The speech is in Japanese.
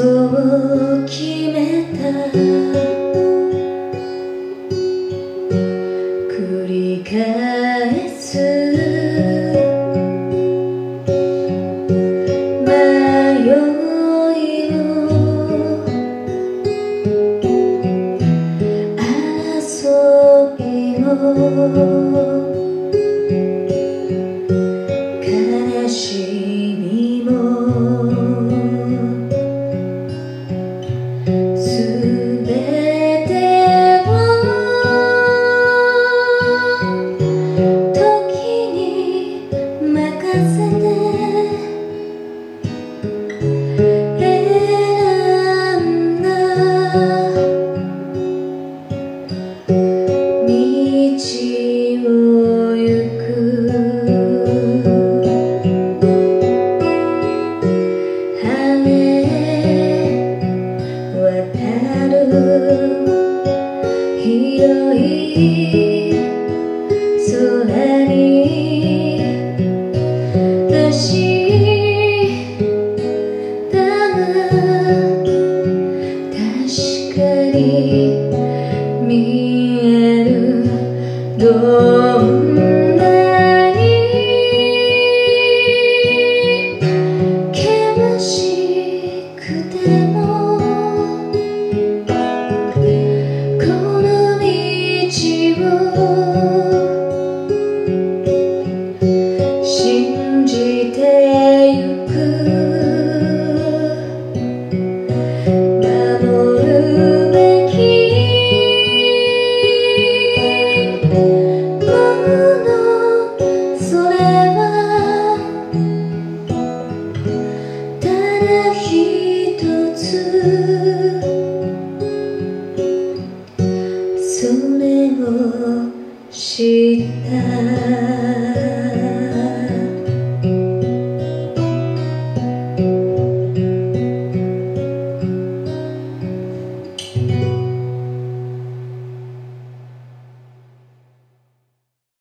そう決めた繰り返す迷いも遊びも悲しみもすべてを時に任せて選んだ道を行く広い空に出したが確かに見えるどんなに険しくても